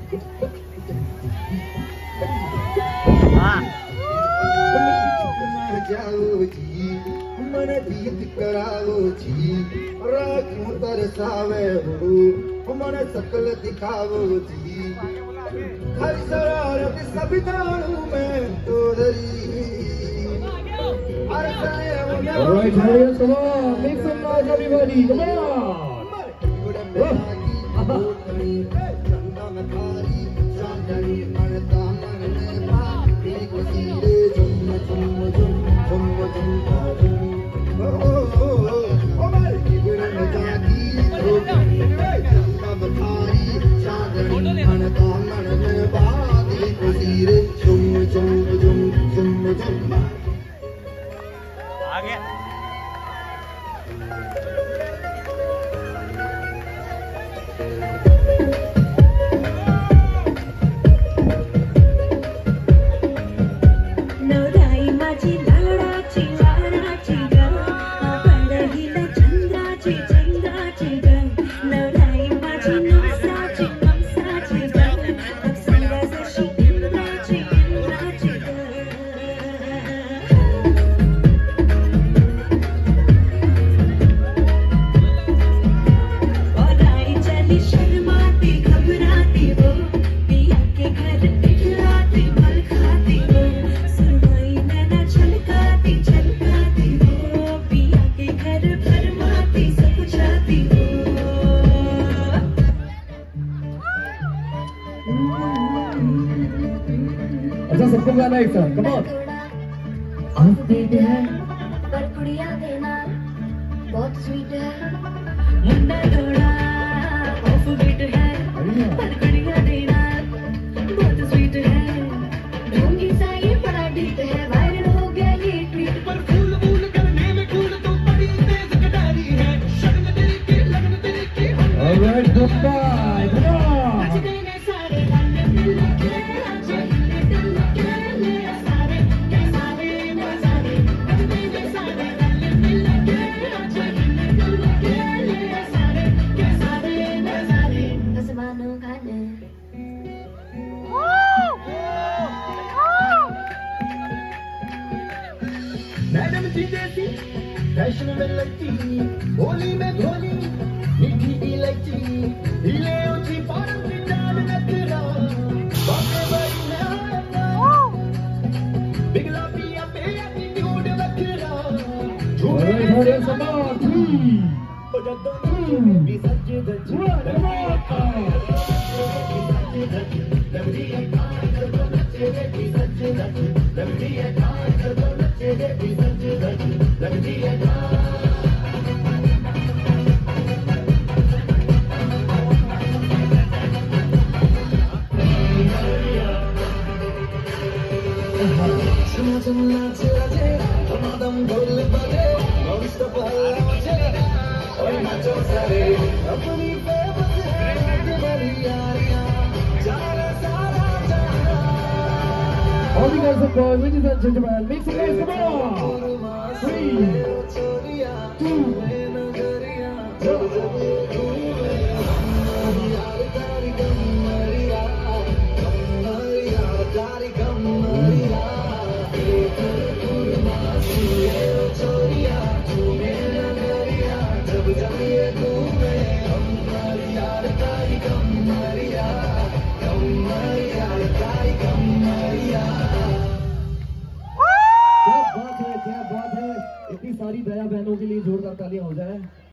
जाओ जी मन जीत कराओ जी राखूं तरसावे हो मन सकल दिखाओ जी हर शरारत सब जानू मैं तो All right, Harriet, come on, make some noise, everybody, come on. अच्छा सबको गाना एक साथ कम ऑन आप देते हैं पर कुड़िया देना बहुत स्वीट है मुंडा थोड़ा ऑफ बीट है पर कुड़िया देना बहुत स्वीट है ढोंगी सा ये बड़ा डीट है वायरल हो गया ये ट्वीट पर फूल फूल करने में कूल तो बड़ी तेज कटारी है शर्म तेरी की लगन तेरी की alright good bye come on madam ji जैसी फैशन में लगती होली में धोनी मीठी इलायची हिले ऊंची पान की डाल नखरा बातें बड़ी ना बिगला पिया पे एटीट्यूड रखना ऑलराइट हरे समाज भी सच दच लवली है कार कर दो नचे रे भी सच दच लवली है कार कर दो नचे रे भी सच दच लवली है सुना सुना चले हम ढोल बजे और सब हल्ला मचे और नाचो सारे अपनी फेमस है बड़ी यारियां जाना सारा जाना all you guys are going ladies and gentlemen make some noise come on 3 क्या बात है इतनी सारी दया बहनों के लिए जोरदार तालियां हो जाए।